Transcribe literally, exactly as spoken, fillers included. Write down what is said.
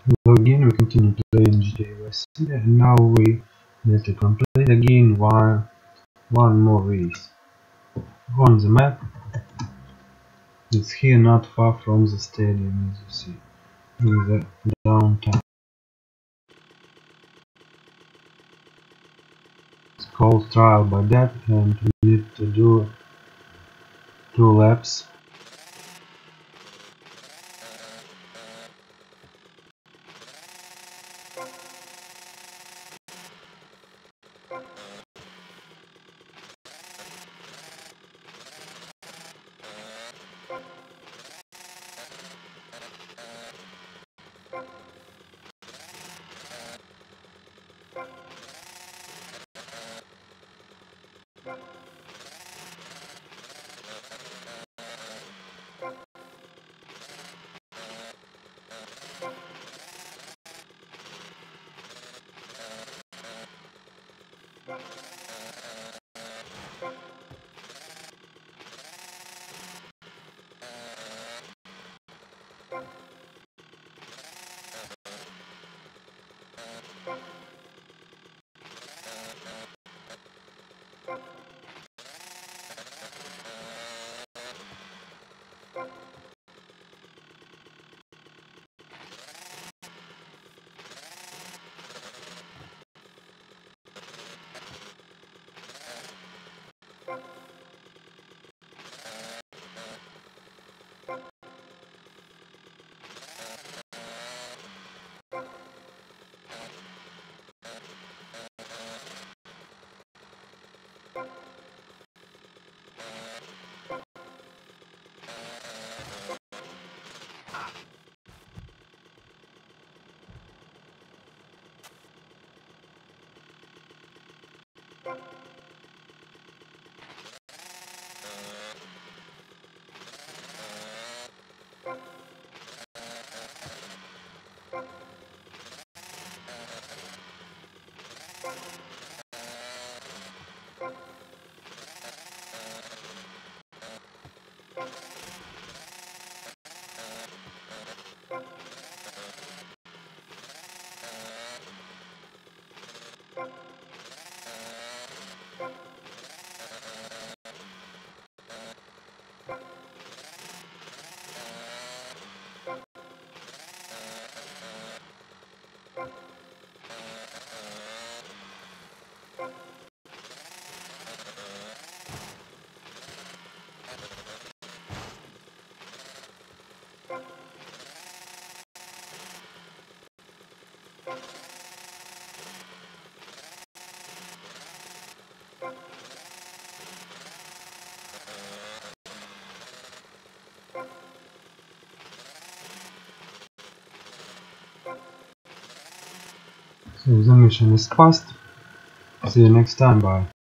Again, we continue playing G T A Vice City, and now we need to complete again one one more race on the map. It's here, not far from the stadium, as you see, in the downtown. It's called Trial by Death, and we need to do two laps. So the mission is passed. See you next time. Bye.